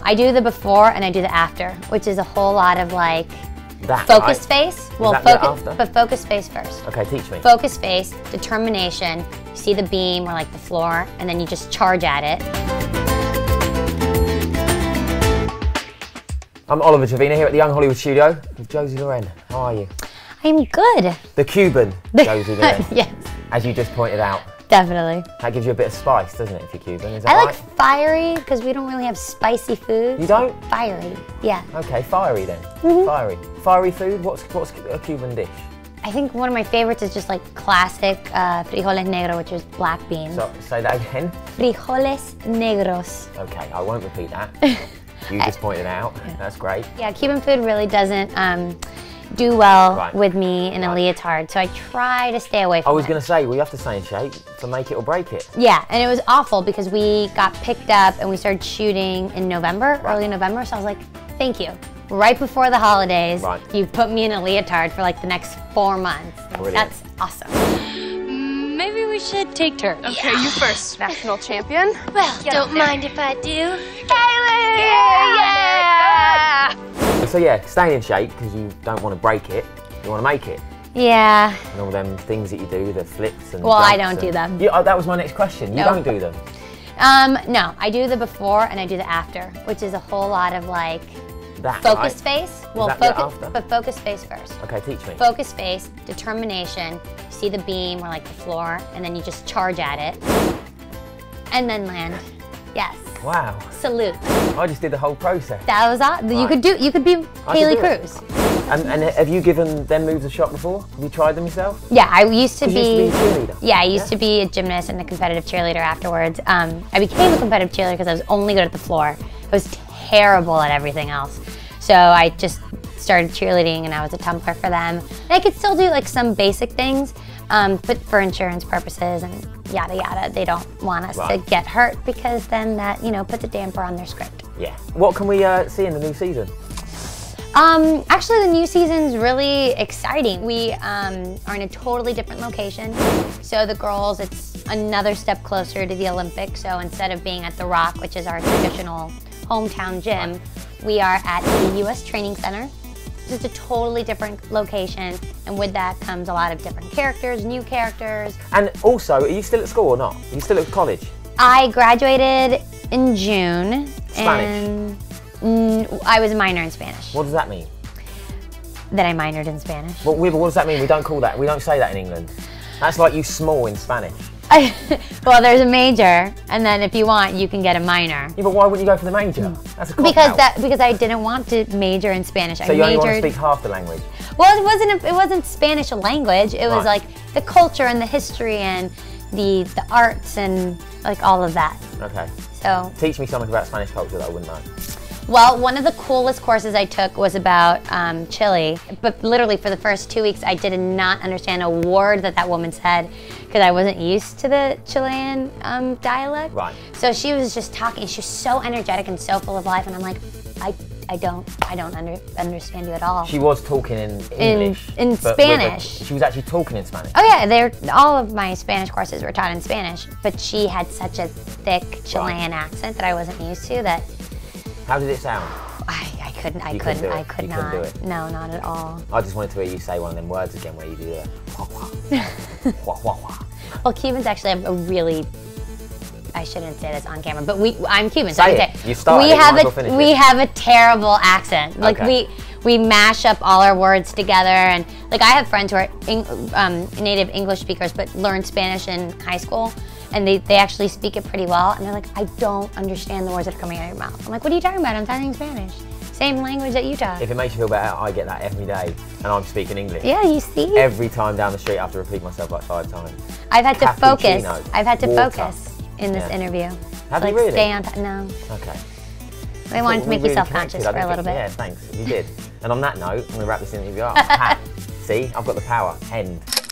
I do the before and I do the after, which is a whole lot of like That, focus right? face. Is Well, that the after? but focus face first. Okay, teach me. Focus face, determination. You see the beam or like the floor, and then you just charge at it. I'm Oliver Trevina here at the Young Hollywood Studio with Josie Loren. How are you? I'm good. The Cuban Josie Loren. Yes, As you just pointed out. definitely. That gives you a bit of spice, doesn't it, if you're Cuban? Is that I right? like fiery because we don't really have spicy food. You don't? Fiery, yeah. Okay, fiery then. Fiery. Fiery food? What's a Cuban dish? I think one of my favorites is just like classic frijoles negros, which is black beans. So, say that again. Frijoles negros. Okay, I won't repeat that. You just pointed out. That's great. Yeah, Cuban food really doesn't do well with me in a Right. leotard, so I try to stay away from it. I was going to say, well, you have to stay in shape to make it or break it. Yeah, and it was awful because we got picked up and we started shooting in November, early November, so I was like, thank you. Right before the holidays, you put me in a leotard for like the next 4 months. Brilliant. That's awesome. Maybe we should take turns. Okay, you first, national champion. Well, don't mind if I do. Yeah! So yeah, staying in shape because you don't want to break it, you want to make it. Yeah. And all them things that you do, the flips and Well, I jumps don't do them. Yeah, that was my next question. You No. don't do them? No, I do the before and I do the after, which is a whole lot of like That, focus right? face. Well, that the focus, after? but focus face first. Okay, teach me. Focus face, determination. You see the beam or like the floor, and then you just charge at it, and then land. Yes. Wow. Salute. I just did the whole process. That was awesome. You Right. could be I could Haley do it. Cruz. And have you given them moves a shot before? Have you tried them yourself? Yeah, I used to 'Cause you be. used to be a cheerleader. Yeah, I used to be a gymnast and a competitive cheerleader afterwards. I became a competitive cheerleader because I was only good at the floor. I was terrible at everything else. So I just started cheerleading and I was a tumbler for them. And I could still do like some basic things, but for insurance purposes and yada yada, they don't want us to get hurt because then that, you know, puts a damper on their script. Yeah. What can we see in the new season? Actually, the new season's really exciting. We are in a totally different location. So the girls, it's another step closer to the Olympics. So instead of being at the Rock, which is our traditional hometown gym, we are at the U.S. Training Center. It's just a totally different location, and with that comes a lot of different characters, new characters. And also, are you still at school or not? Are you still at college? I graduated in June. Spanish? And I was a minor in Spanish. What does that mean? That I minored in Spanish. What does that mean? We don't call that. We don't say that in England. That's like you small in Spanish. Well, there's a major, and then if you want, you can get a minor. Yeah, but why wouldn't you go for the major? That's a cop Because I didn't want to major in Spanish. So you only want to speak half the language? Well, it wasn't Spanish a language. It was like the culture and the history and the arts and like all of that. Okay. So teach me something about Spanish culture that I wouldn't know. Well, one of the coolest courses I took was about Chile, but literally for the first 2 weeks I did not understand a word that woman said because I wasn't used to the Chilean dialect. Right. So she was just talking. She was so energetic and so full of life, and I'm like, I don't understand you at all. She was talking in English. In Spanish. She was actually talking in Spanish. Oh yeah, all of my Spanish courses were taught in Spanish, but she had such a thick Chilean accent that I wasn't used to that. How did it sound? I could not. Couldn't do it. No, not at all. I just wanted to hear you say one of them words again where you do the wah wah. Wah wah wah. Well, Cubans actually have a really, I shouldn't say this on camera, but I'm Cuban, so Say I it. can say You started, we have a terrible accent. Like we mash up all our words together, and like I have friends who are native English speakers but learned Spanish in high school. And they actually speak it pretty well, and they're like, I don't understand the words that are coming out of your mouth. I'm like, what are you talking about? I'm talking Spanish. Same language that you talk. If it makes you feel better, I get that every day, and I'm speaking English. Yeah, you see? Every time down the street, I have to repeat myself like 5 times. I've had to focus. Cappuccino, I've had to water. focus in this interview. Have like you really? Stay on top. No. Okay. I wanted to make you self-conscious for a little bit. Yeah, thanks. You did. And on that note, I'm going to wrap this interview up. See, I've got the power. End.